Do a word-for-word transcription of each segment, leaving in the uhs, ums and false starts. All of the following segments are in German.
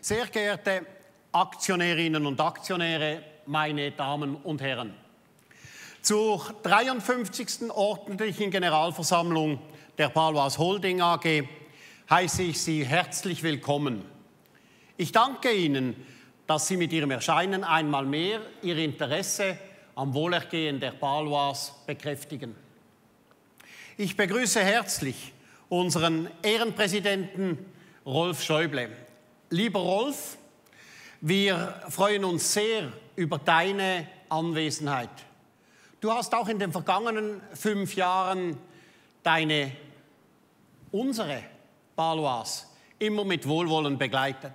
Sehr geehrte Aktionärinnen und Aktionäre, meine Damen und Herren! Zur dreiundfünfzigsten ordentlichen Generalversammlung der Baloise Holding A G heiße ich Sie herzlich willkommen. Ich danke Ihnen, dass Sie mit Ihrem Erscheinen einmal mehr Ihr Interesse am Wohlergehen der Baloise bekräftigen. Ich begrüße herzlich unseren Ehrenpräsidenten Rolf Schäuble. Lieber Rolf, wir freuen uns sehr über deine Anwesenheit. Du hast auch in den vergangenen fünf Jahren deine, unsere Baloise immer mit Wohlwollen begleitet.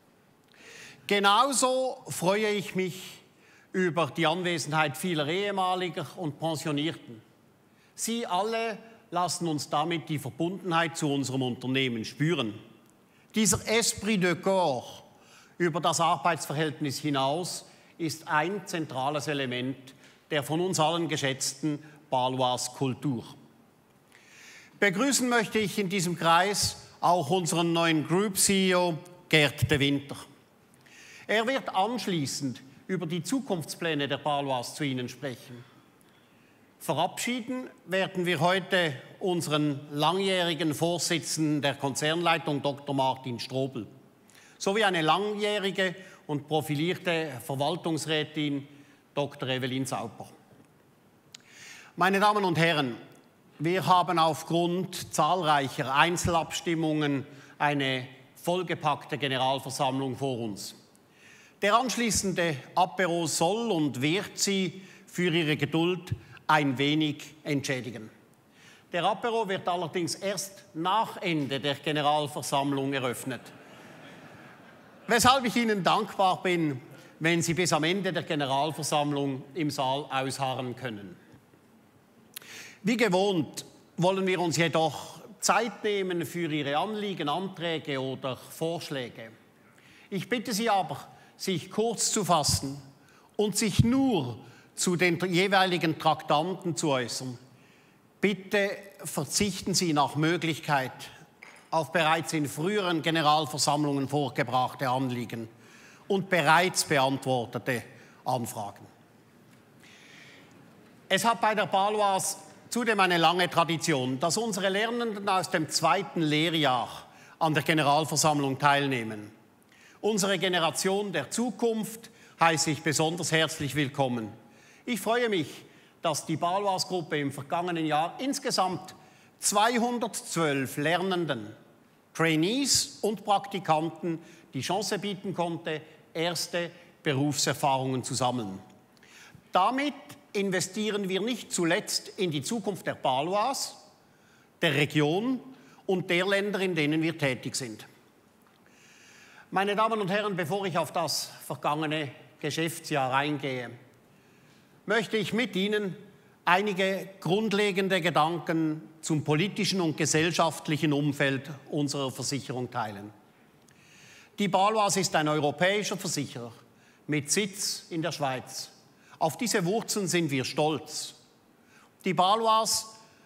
Genauso freue ich mich über die Anwesenheit vieler ehemaliger und Pensionierten. Sie alle lassen uns damit die Verbundenheit zu unserem Unternehmen spüren. Dieser Esprit de Corps über das Arbeitsverhältnis hinaus ist ein zentrales Element der von uns allen geschätzten Baloise Kultur. Begrüßen möchte ich in diesem Kreis auch unseren neuen Group C E O Gerd De Winter. Er wird anschließend über die Zukunftspläne der Baloise zu Ihnen sprechen. Verabschieden werden wir heute unseren langjährigen Vorsitzenden der Konzernleitung, Doktor Martin Strobel, sowie eine langjährige und profilierte Verwaltungsrätin, Doktor Evelyn Sauper. Meine Damen und Herren, wir haben aufgrund zahlreicher Einzelabstimmungen eine vollgepackte Generalversammlung vor uns. Der anschließende Apero soll und wird Sie für Ihre Geduld ein wenig entschädigen. Der Apero wird allerdings erst nach Ende der Generalversammlung eröffnet, weshalb ich Ihnen dankbar bin, wenn Sie bis am Ende der Generalversammlung im Saal ausharren können. Wie gewohnt wollen wir uns jedoch Zeit nehmen für Ihre Anliegen, Anträge oder Vorschläge. Ich bitte Sie aber, sich kurz zu fassen und sich nur zu den jeweiligen Traktanten zu äußern. Bitte verzichten Sie nach Möglichkeit auf bereits in früheren Generalversammlungen vorgebrachte Anliegen und bereits beantwortete Anfragen. Es hat bei der Baloise zudem eine lange Tradition, dass unsere Lernenden aus dem zweiten Lehrjahr an der Generalversammlung teilnehmen. Unsere Generation der Zukunft heiße ich besonders herzlich willkommen. Ich freue mich, dass die Baloise-Gruppe im vergangenen Jahr insgesamt zweihundertzwölf Lernenden, Trainees und Praktikanten die Chance bieten konnte, erste Berufserfahrungen zu sammeln. Damit investieren wir nicht zuletzt in die Zukunft der Baloise, der Region und der Länder, in denen wir tätig sind. Meine Damen und Herren, bevor ich auf das vergangene Geschäftsjahr eingehe, möchte ich mit Ihnen einige grundlegende Gedanken zum politischen und gesellschaftlichen Umfeld unserer Versicherung teilen. Die Baloise ist ein europäischer Versicherer mit Sitz in der Schweiz. Auf diese Wurzeln sind wir stolz. Die Baloise,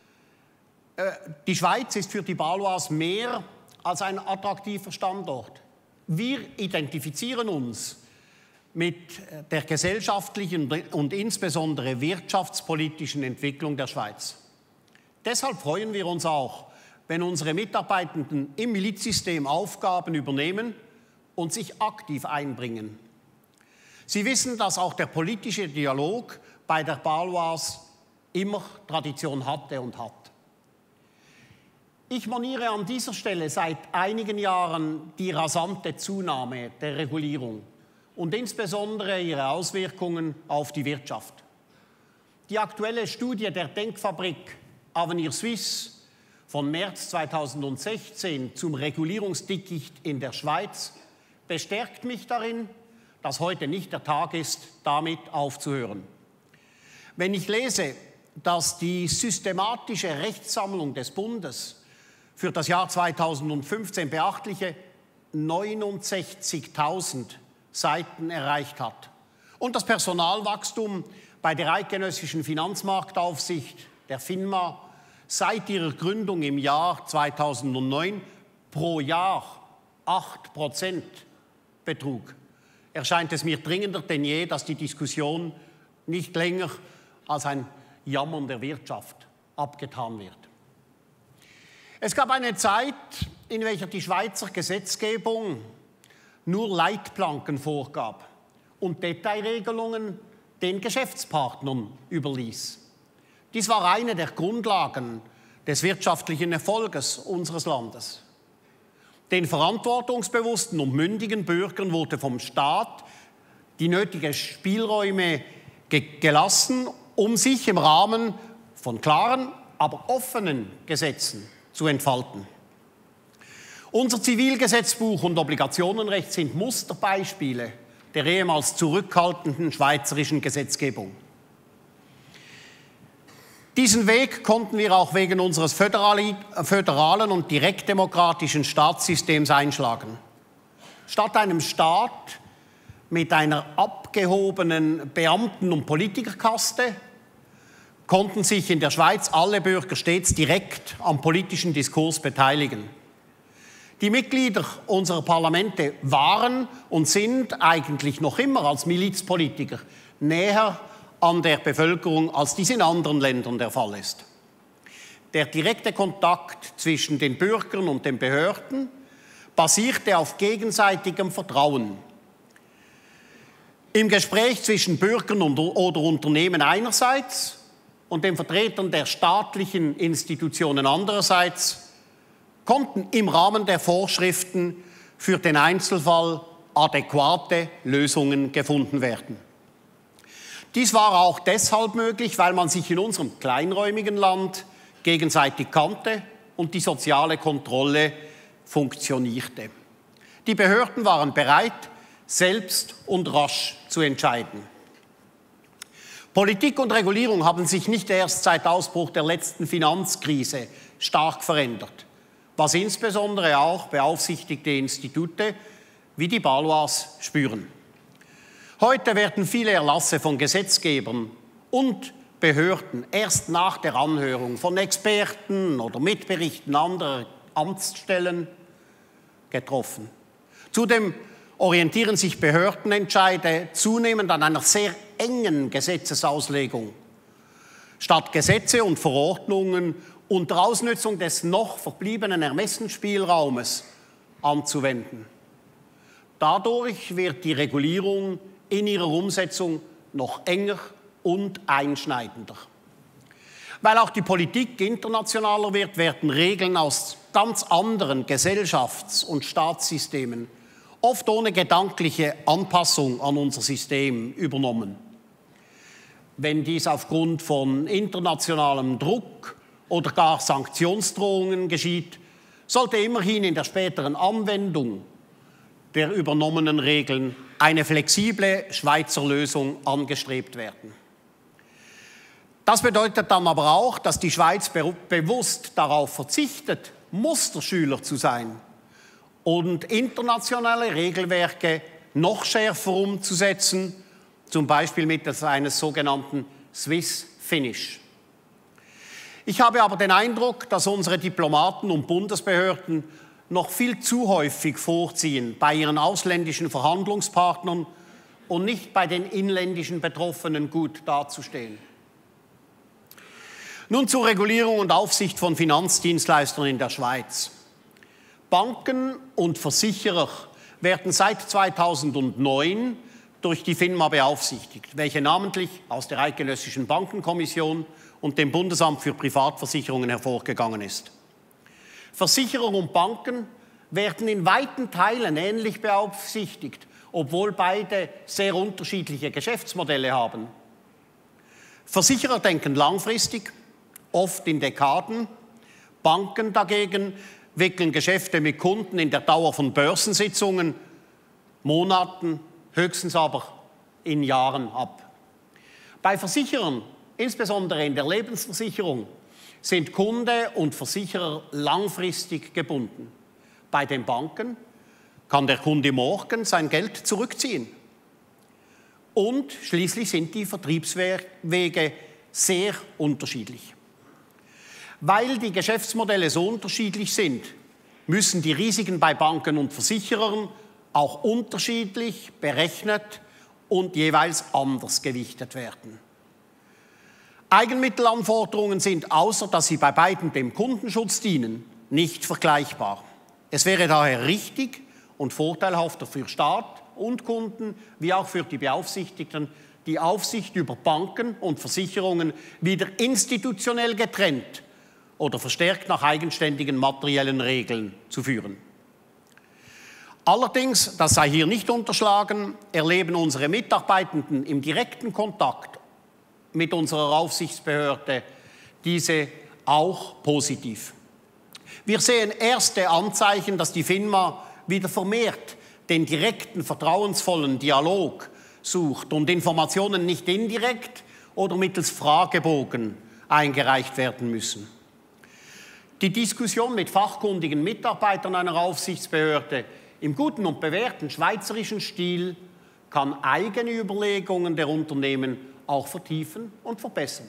äh, die Schweiz ist für die Baloise mehr als ein attraktiver Standort. Wir identifizieren uns mit der gesellschaftlichen und insbesondere wirtschaftspolitischen Entwicklung der Schweiz. Deshalb freuen wir uns auch, wenn unsere Mitarbeitenden im Milizsystem Aufgaben übernehmen und sich aktiv einbringen. Sie wissen, dass auch der politische Dialog bei der Baloise immer Tradition hatte und hat. Ich moniere an dieser Stelle seit einigen Jahren die rasante Zunahme der Regulierung und insbesondere ihre Auswirkungen auf die Wirtschaft. Die aktuelle Studie der Denkfabrik Avenir Suisse von März zweitausendsechzehn zum Regulierungsdickicht in der Schweiz bestärkt mich darin, dass heute nicht der Tag ist, damit aufzuhören. Wenn ich lese, dass die systematische Rechtssammlung des Bundes für das Jahr zweitausendfünfzehn beachtliche neunundsechzigtausend Seiten erreicht hat und das Personalwachstum bei der Eidgenössischen Finanzmarktaufsicht, der FINMA, seit ihrer Gründung im Jahr zweitausendneun pro Jahr acht Prozent Betrug, erscheint es mir dringender denn je, dass die Diskussion nicht länger als ein Jammern der Wirtschaft abgetan wird. Es gab eine Zeit, in welcher die Schweizer Gesetzgebung nur Leitplanken vorgab und Detailregelungen den Geschäftspartnern überließ. Dies war eine der Grundlagen des wirtschaftlichen Erfolges unseres Landes. Den verantwortungsbewussten und mündigen Bürgern wurde vom Staat die nötigen Spielräume ge gelassen, um sich im Rahmen von klaren, aber offenen Gesetzen zu entfalten. Unser Zivilgesetzbuch und Obligationenrecht sind Musterbeispiele der ehemals zurückhaltenden schweizerischen Gesetzgebung. Diesen Weg konnten wir auch wegen unseres föderalen und direktdemokratischen Staatssystems einschlagen. Statt einem Staat mit einer abgehobenen Beamten- und Politikerkaste konnten sich in der Schweiz alle Bürger stets direkt am politischen Diskurs beteiligen. Die Mitglieder unserer Parlamente waren und sind eigentlich noch immer als Milizpolitiker näher an der Bevölkerung, als dies in anderen Ländern der Fall ist. Der direkte Kontakt zwischen den Bürgern und den Behörden basierte auf gegenseitigem Vertrauen. Im Gespräch zwischen Bürgern und, oder Unternehmen einerseits und den Vertretern der staatlichen Institutionen andererseits konnten im Rahmen der Vorschriften für den Einzelfall adäquate Lösungen gefunden werden. Dies war auch deshalb möglich, weil man sich in unserem kleinräumigen Land gegenseitig kannte und die soziale Kontrolle funktionierte. Die Behörden waren bereit, selbst und rasch zu entscheiden. Politik und Regulierung haben sich nicht erst seit Ausbruch der letzten Finanzkrise stark verändert, was insbesondere auch beaufsichtigte Institute wie die Balois spüren. Heute werden viele Erlasse von Gesetzgebern und Behörden erst nach der Anhörung von Experten oder Mitberichten anderer Amtsstellen getroffen. Zudem orientieren sich Behördenentscheide zunehmend an einer sehr engen Gesetzesauslegung, statt Gesetze und Verordnungen unter Ausnutzung des noch verbliebenen Ermessensspielraumes anzuwenden. Dadurch wird die Regulierung in ihrer Umsetzung noch enger und einschneidender. Weil auch die Politik internationaler wird, werden Regeln aus ganz anderen Gesellschafts- und Staatssystemen oft ohne gedankliche Anpassung an unser System übernommen. Wenn dies aufgrund von internationalem Druck oder gar Sanktionsdrohungen geschieht, sollte immerhin in der späteren Anwendung der übernommenen Regeln eine flexible Schweizer Lösung angestrebt werden. Das bedeutet dann aber auch, dass die Schweiz be- bewusst darauf verzichtet, Musterschüler zu sein und internationale Regelwerke noch schärfer umzusetzen, zum Beispiel mittels eines sogenannten Swiss Finish. Ich habe aber den Eindruck, dass unsere Diplomaten und Bundesbehörden noch viel zu häufig vorziehen bei ihren ausländischen Verhandlungspartnern und nicht bei den inländischen Betroffenen gut dazustehen. Nun zur Regulierung und Aufsicht von Finanzdienstleistern in der Schweiz. Banken und Versicherer werden seit zweitausendneun durch die FINMA beaufsichtigt, welche namentlich aus der Eidgenössischen Bankenkommission und dem Bundesamt für Privatversicherungen hervorgegangen ist. Versicherer und Banken werden in weiten Teilen ähnlich beaufsichtigt, obwohl beide sehr unterschiedliche Geschäftsmodelle haben. Versicherer denken langfristig, oft in Dekaden. Banken dagegen wickeln Geschäfte mit Kunden in der Dauer von Börsensitzungen, Monaten, höchstens aber in Jahren ab. Bei Versicherern, insbesondere in der Lebensversicherung, sind Kunde und Versicherer langfristig gebunden. Bei den Banken kann der Kunde morgen sein Geld zurückziehen. Und schließlich sind die Vertriebswege sehr unterschiedlich. Weil die Geschäftsmodelle so unterschiedlich sind, müssen die Risiken bei Banken und Versicherern auch unterschiedlich berechnet und jeweils anders gewichtet werden. Eigenmittelanforderungen sind, außer dass sie bei beiden dem Kundenschutz dienen, nicht vergleichbar. Es wäre daher richtig und vorteilhafter für Staat und Kunden, wie auch für die Beaufsichtigten, die Aufsicht über Banken und Versicherungen wieder institutionell getrennt oder verstärkt nach eigenständigen materiellen Regeln zu führen. Allerdings, das sei hier nicht unterschlagen, erleben unsere Mitarbeitenden im direkten Kontakt mit unserer Aufsichtsbehörde diese auch positiv. Wir sehen erste Anzeichen, dass die FINMA wieder vermehrt den direkten, vertrauensvollen Dialog sucht und Informationen nicht indirekt oder mittels Fragebogen eingereicht werden müssen. Die Diskussion mit fachkundigen Mitarbeitern einer Aufsichtsbehörde im guten und bewährten schweizerischen Stil kann eigene Überlegungen der Unternehmen auch vertiefen und verbessern.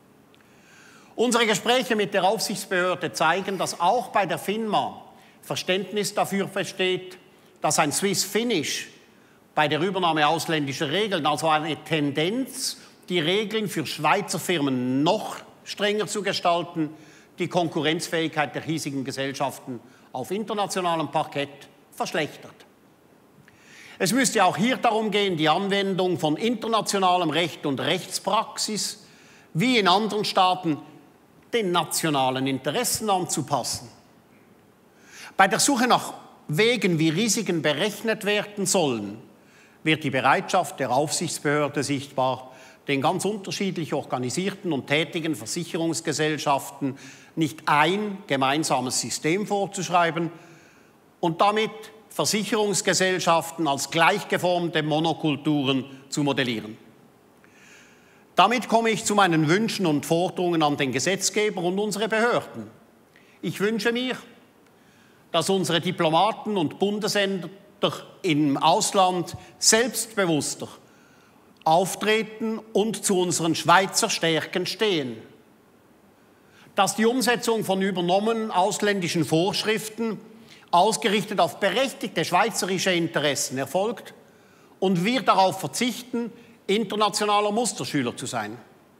Unsere Gespräche mit der Aufsichtsbehörde zeigen, dass auch bei der FINMA Verständnis dafür besteht, dass ein Swiss Finish bei der Übernahme ausländischer Regeln, also eine Tendenz, die Regeln für Schweizer Firmen noch strenger zu gestalten, die Konkurrenzfähigkeit der hiesigen Gesellschaften auf internationalem Parkett verschlechtert. Es müsste auch hier darum gehen, die Anwendung von internationalem Recht und Rechtspraxis wie in anderen Staaten den nationalen Interessen anzupassen. Bei der Suche nach Wegen, wie Risiken berechnet werden sollen, wird die Bereitschaft der Aufsichtsbehörde sichtbar, den ganz unterschiedlich organisierten und tätigen Versicherungsgesellschaften nicht ein gemeinsames System vorzuschreiben und damit Versicherungsgesellschaften als gleichgeformte Monokulturen zu modellieren. Damit komme ich zu meinen Wünschen und Forderungen an den Gesetzgeber und unsere Behörden. Ich wünsche mir, dass unsere Diplomaten und Bundesämter im Ausland selbstbewusster auftreten und zu unseren Schweizer Stärken stehen. Dass die Umsetzung von übernommenen ausländischen Vorschriften ausgerichtet auf berechtigte schweizerische Interessen erfolgt und wir darauf verzichten, internationaler Musterschüler zu sein.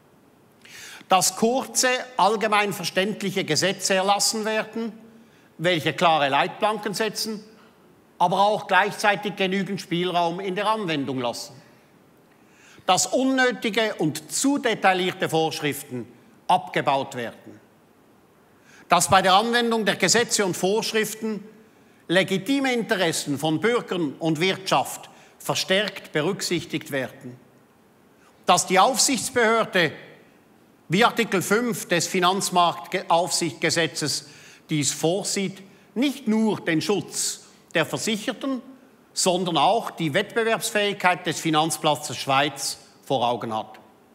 Dass kurze, allgemein verständliche Gesetze erlassen werden, welche klare Leitplanken setzen, aber auch gleichzeitig genügend Spielraum in der Anwendung lassen. Dass unnötige und zu detaillierte Vorschriften abgebaut werden. Dass bei der Anwendung der Gesetze und Vorschriften legitime Interessen von Bürgern und Wirtschaft verstärkt berücksichtigt werden. Dass die Aufsichtsbehörde, wie Artikel fünf des Finanzmarktaufsichtsgesetzes dies vorsieht, nicht nur den Schutz der Versicherten, sondern auch die Wettbewerbsfähigkeit des Finanzplatzes Schweiz vor Augen hat.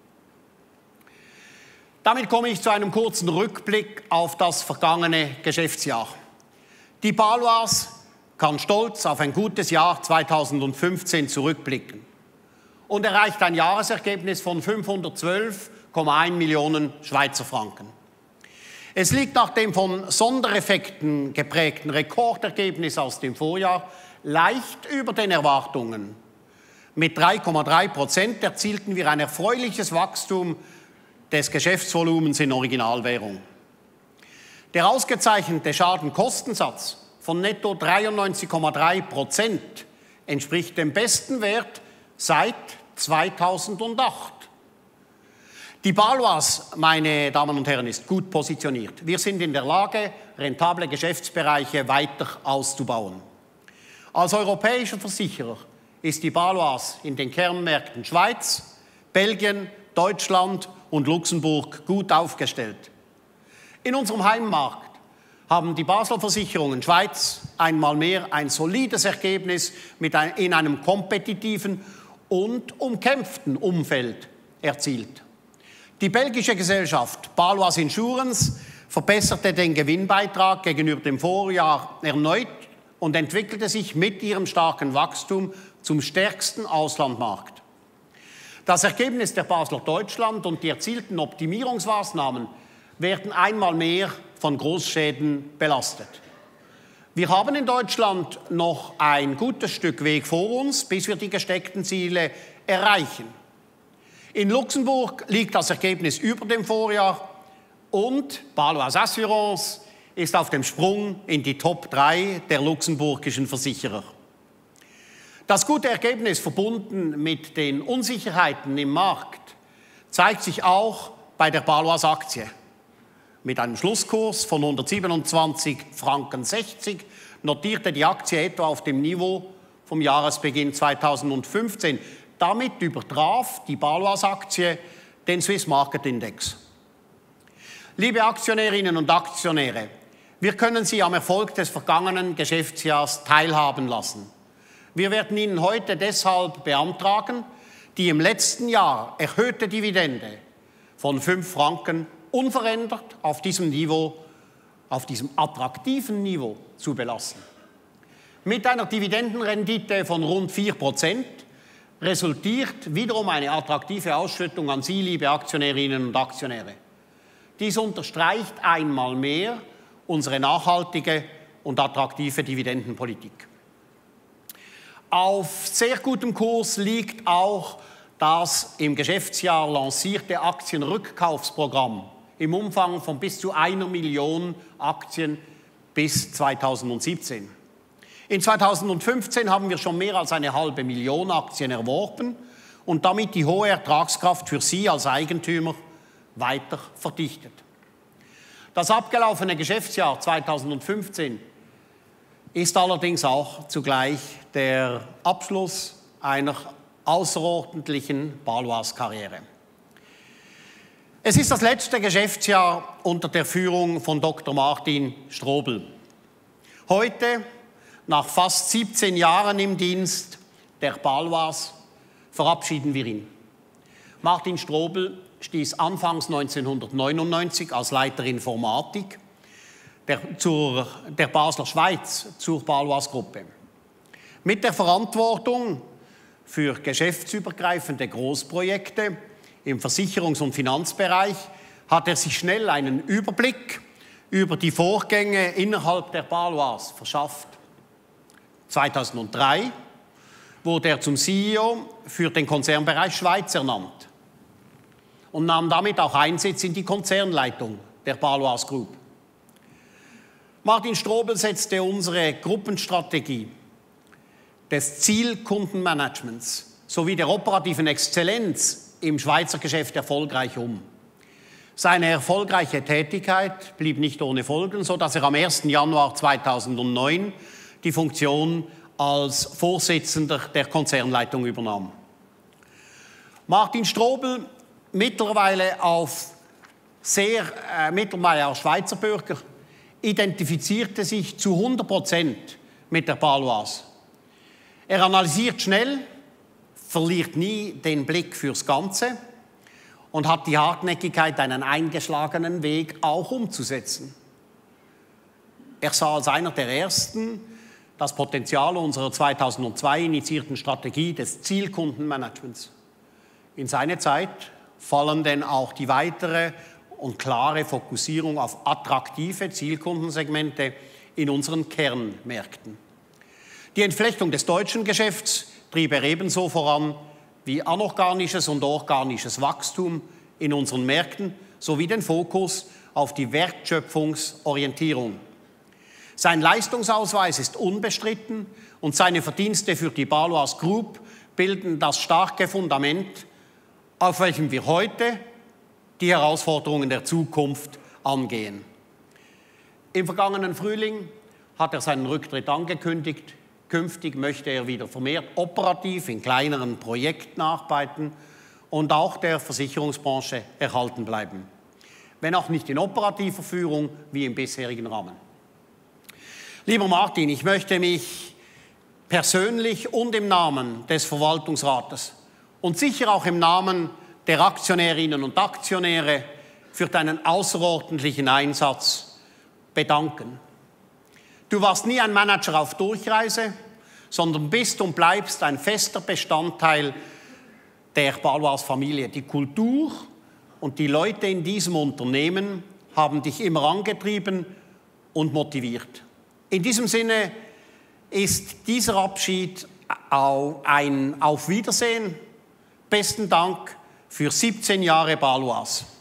Damit komme ich zu einem kurzen Rückblick auf das vergangene Geschäftsjahr. Die Baloise kann stolz auf ein gutes Jahr zweitausendfünfzehn zurückblicken und erreicht ein Jahresergebnis von fünfhundertzwölf Komma eins Millionen Schweizer Franken. Es liegt nach dem von Sondereffekten geprägten Rekordergebnis aus dem Vorjahr leicht über den Erwartungen. Mit drei Komma drei Prozent erzielten wir ein erfreuliches Wachstum des Geschäftsvolumens in Originalwährung. Der ausgezeichnete Schadenkostensatz von netto dreiundneunzig Komma drei Prozent entspricht dem besten Wert seit zweitausendacht. Die Baloise, meine Damen und Herren, ist gut positioniert. Wir sind in der Lage, rentable Geschäftsbereiche weiter auszubauen. Als europäischer Versicherer ist die Baloise in den Kernmärkten Schweiz, Belgien, Deutschland und Luxemburg gut aufgestellt. In unserem Heimmarkt haben die Basler Versicherungen Schweiz einmal mehr ein solides Ergebnis mit ein, in einem kompetitiven und umkämpften Umfeld erzielt. Die belgische Gesellschaft Baloise Insurance verbesserte den Gewinnbeitrag gegenüber dem Vorjahr erneut und entwickelte sich mit ihrem starken Wachstum zum stärksten Auslandmarkt. Das Ergebnis der Basler Deutschland und die erzielten Optimierungsmaßnahmen werden einmal mehr von Großschäden belastet. Wir haben in Deutschland noch ein gutes Stück Weg vor uns, bis wir die gesteckten Ziele erreichen. In Luxemburg liegt das Ergebnis über dem Vorjahr und Baloise Assurance ist auf dem Sprung in die Top drei der luxemburgischen Versicherer. Das gute Ergebnis, verbunden mit den Unsicherheiten im Markt, zeigt sich auch bei der Baloise Aktie. Mit einem Schlusskurs von hundertsiebenundzwanzig Franken sechzig notierte die Aktie etwa auf dem Niveau vom Jahresbeginn zweitausendfünfzehn. Damit übertraf die Baloise Aktie den Swiss Market Index. Liebe Aktionärinnen und Aktionäre, wir können Sie am Erfolg des vergangenen Geschäftsjahres teilhaben lassen. Wir werden Ihnen heute deshalb beantragen, die im letzten Jahr erhöhte Dividende von fünf Franken unverändert auf diesem Niveau, auf diesem attraktiven Niveau zu belassen. Mit einer Dividendenrendite von rund vier Prozent resultiert wiederum eine attraktive Ausschüttung an Sie, liebe Aktionärinnen und Aktionäre. Dies unterstreicht einmal mehr unsere nachhaltige und attraktive Dividendenpolitik. Auf sehr gutem Kurs liegt auch das im Geschäftsjahr lancierte Aktienrückkaufsprogramm im Umfang von bis zu einer Million Aktien bis zweitausendsiebzehn. In zweitausendfünfzehn haben wir schon mehr als eine halbe Million Aktien erworben und damit die hohe Ertragskraft für Sie als Eigentümer weiter verdichtet. Das abgelaufene Geschäftsjahr zweitausendfünfzehn ist allerdings auch zugleich der Abschluss einer außerordentlichen Baloise-Karriere. Es ist das letzte Geschäftsjahr unter der Führung von Doktor Martin Strobl. Heute, nach fast siebzehn Jahren im Dienst der Baloise, verabschieden wir ihn. Martin Strobl stieß anfangs neunzehnhundertneunundneunzig als Leiter Informatik der, zur, der Basler Schweiz zur Baloise-Gruppe. Mit der Verantwortung für geschäftsübergreifende Großprojekte im Versicherungs- und Finanzbereich hat er sich schnell einen Überblick über die Vorgänge innerhalb der Baloise verschafft. zweitausenddrei wurde er zum C E O für den Konzernbereich Schweiz ernannt und nahm damit auch Einsitz in die Konzernleitung der Baloise Group. Martin Strobl setzte unsere Gruppenstrategie des Zielkundenmanagements sowie der operativen Exzellenz im Schweizer Geschäft erfolgreich um. Seine erfolgreiche Tätigkeit blieb nicht ohne Folgen, sodass er am ersten Januar zweitausendneun die Funktion als Vorsitzender der Konzernleitung übernahm. Martin Strobl, mittlerweile auf sehr äh, mittlerweile auch Schweizer Bürger, identifizierte sich zu hundert Prozent mit der Baloise. Er analysiert schnell, verliert nie den Blick fürs Ganze und hat die Hartnäckigkeit, einen eingeschlagenen Weg auch umzusetzen. Er sah als einer der Ersten das Potenzial unserer zweitausendzwei initiierten Strategie des Zielkundenmanagements. In seine Zeit fallen denn auch die weitere und klare Fokussierung auf attraktive Zielkundensegmente in unseren Kernmärkten. Die Entflechtung des deutschen Geschäfts trieb er ebenso voran wie anorganisches und organisches Wachstum in unseren Märkten sowie den Fokus auf die Wertschöpfungsorientierung. Sein Leistungsausweis ist unbestritten und seine Verdienste für die Baloise Group bilden das starke Fundament, auf welchem wir heute die Herausforderungen der Zukunft angehen. Im vergangenen Frühling hat er seinen Rücktritt angekündigt. Künftig möchte er wieder vermehrt operativ in kleineren Projekten arbeiten und auch der Versicherungsbranche erhalten bleiben, wenn auch nicht in operativer Führung wie im bisherigen Rahmen. Lieber Martin, ich möchte mich persönlich und im Namen des Verwaltungsrates und sicher auch im Namen der Aktionärinnen und Aktionäre für deinen außerordentlichen Einsatz bedanken. Du warst nie ein Manager auf Durchreise, sondern bist und bleibst ein fester Bestandteil der Baloise-Familie. Die Kultur und die Leute in diesem Unternehmen haben dich immer angetrieben und motiviert. In diesem Sinne ist dieser Abschied auch ein Auf Wiedersehen. Besten Dank für siebzehn Jahre Baloise.